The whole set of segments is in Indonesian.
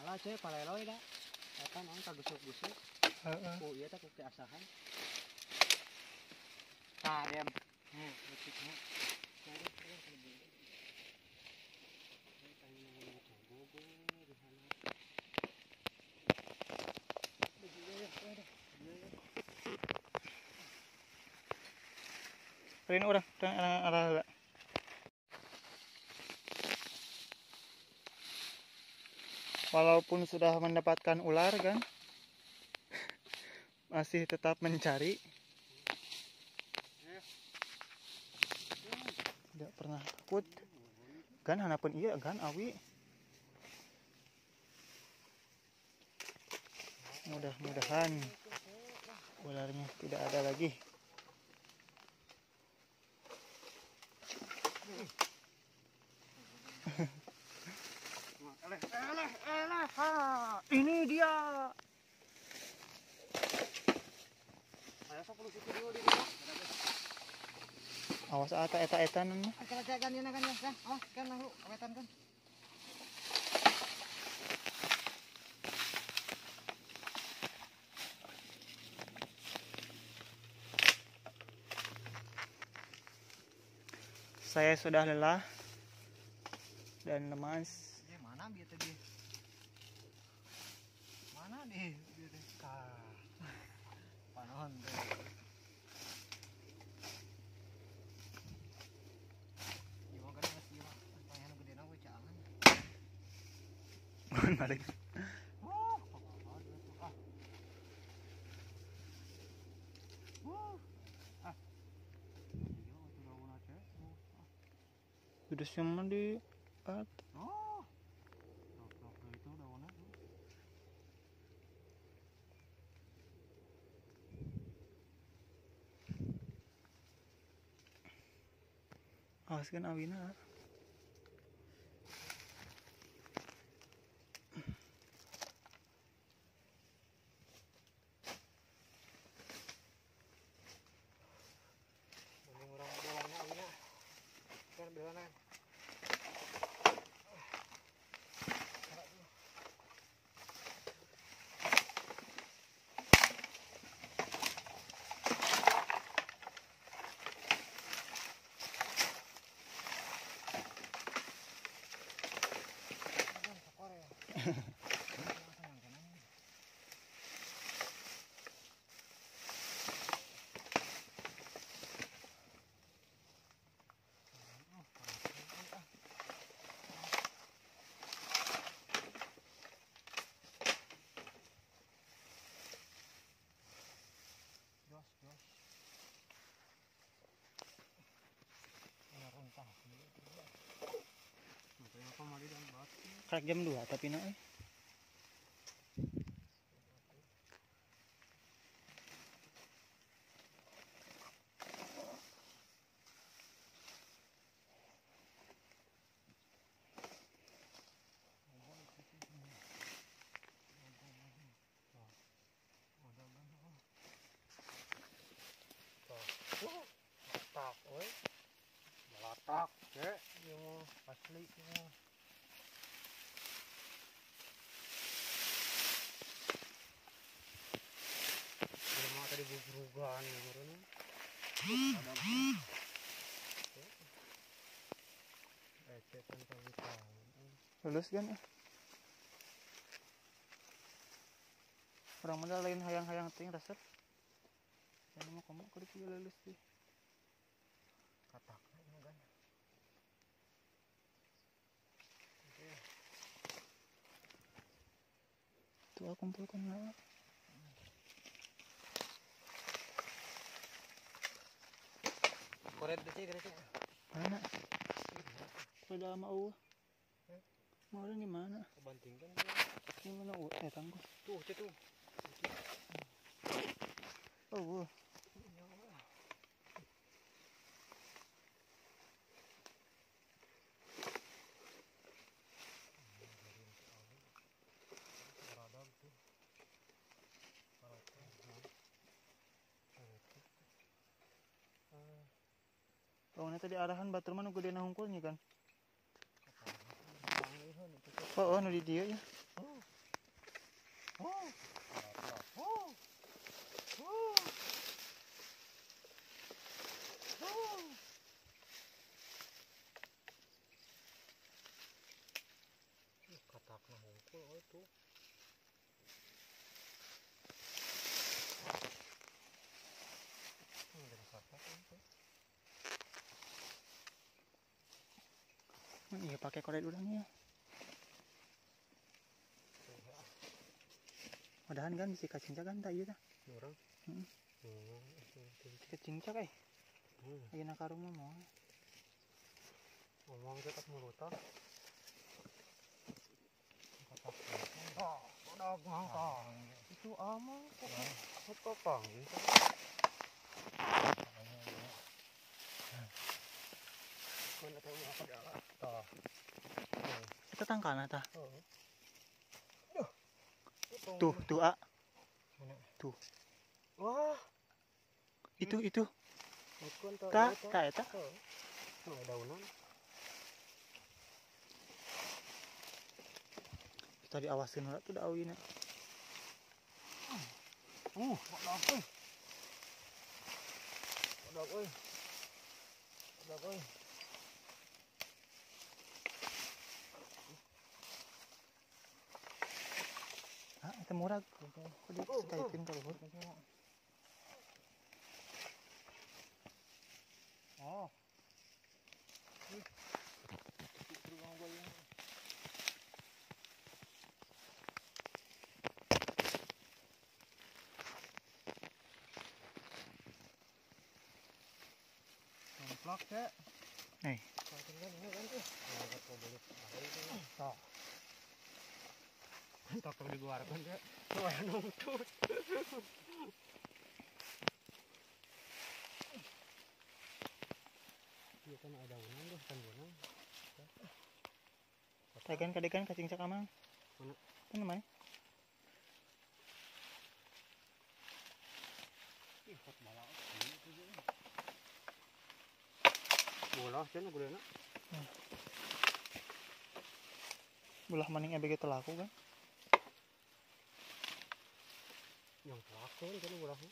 Aja paleloy da. Eta naon kagusuk-gusuk. Ku ieu teh ku keasahan. Tah dem. Leutik mah. Rin urang arah. Walaupun sudah mendapatkan ular kan, masih tetap mencari. Tidak pernah takut. Kan hanapeun ieu kan awi. Mudah-mudahan ularnya tidak ada lagi. Ini dia. Aya sok lu situ dulu di dieu. Awas eta mah. Acara jagan ieu kan ya. Awas kan lu awetan kan. Saya sudah lelah dan lemas. Mana bieu teh ge? Mana nih bieu teh? Panaon teh. Ieu mah kan geus ieu mah. Panyahan gedena we caangan. Mohon balik. Judusnya mah di atas. Oh. Itu daunnya. Awas kan awina. Orang bolanya awina. Kan belanan. Karek jam 2 tapi nak Tak, oi. Melatak, cek. Ieu mah asli mah. Belum tadi burugan ngeureun. Cetan kali tahu. lulus kan? Orang mana lain hayang-hayang ting resep. Jangan mau kamu kudu pieu lulus sih. Katak kan. Tuh kumpulkan lah. Koret deh gereja. Mana? Sudah mau. Mau di mana? Kebantingkan. Di mana tangguh. Tuh, itu. Oh. Oh, tadi arahan batur mana gede hungkulnya kan? Oh, nu di dia ya. tuh. Iya pakai korek udangnya. Mudahan kan bisa kacing kan tak iya dah. Orang. Kacing cak Lagi nak rumah mau. Ngomong tetap mulut. Udah ngangkang. Itu aman kok pang. Mana tahu apa jalan. Tah. Kita tangkana tah. Tuh. Tuh A. Tuh. Wah, Itu. Ta Ta. Nah, daunan. Tadi awasin udah tuh daun. Badak euy. Ah, itu murah. Kok dia sekaitin kalau Oh. Plak ya. Nih. Tak perlu dikeluarkan ya. Wah, nuntut. Iya kan ada unang deh, kan unang. Kadekan kacing cak amang. Mana? Mana main? Ikut malah. Bola cenah gulena. Belah maning begitu laku kan? Yang pelaku kan bolanya.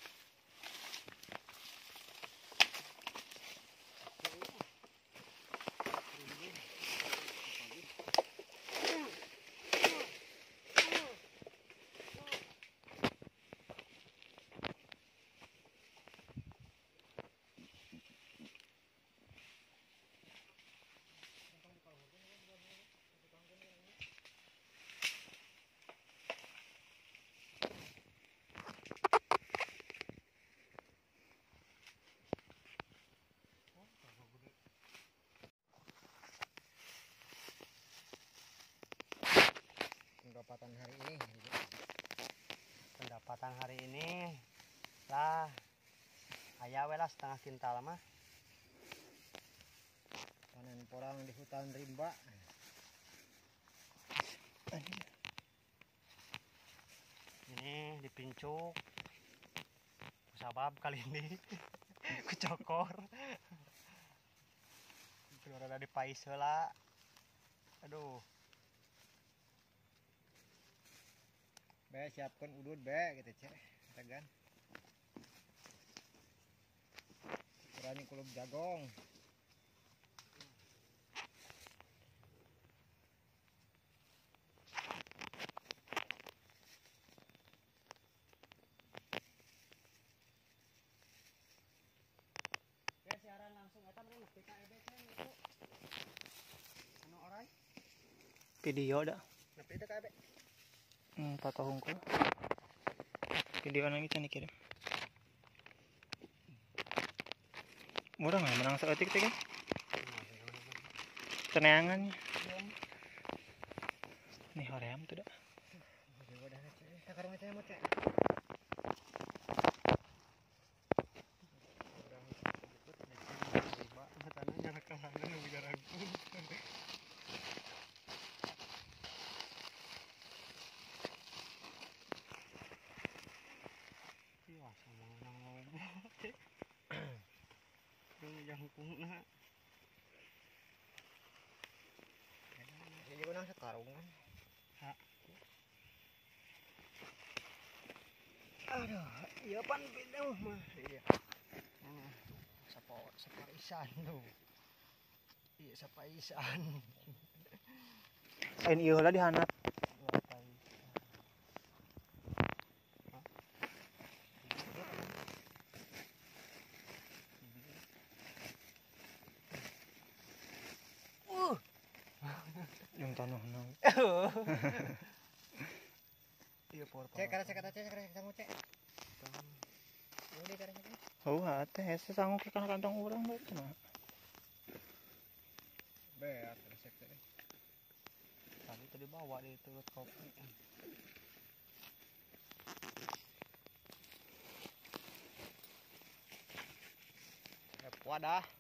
Pendapatan hari ini lah aya we lah setengah kintal mah. Panen porang di hutan rimba. Ini dipincuk sabab kali ini kucokor keluar dari pais heula. Aduh, be siapkan udud be gitu cek tegan kurangnya kulub jagong. Siaran langsung eta meureun nepi ka EB itu anu orai Video dah. nepi teh ka EB. Foto hungkul. Video nang kita kirim. Murah nggak menang seetik teh kan? Keneangannya. Nih hoream tuh dah. Udah sekarang aja mau cek. Jangkungna. Ini juga nang sekarungan. Ha. Aduh, iya pan beda mah. Iya. Saparisan tuh. Iya, sapaisan. Lain ieu heula dihanap. tanah nang. Iya por. Cek karena sanggup cek. Udah karena cek. Oh, teh sanggup ke kantong urang bae mah. Beat karena cek teh. Tadi bawa di itu kopi. Wadah.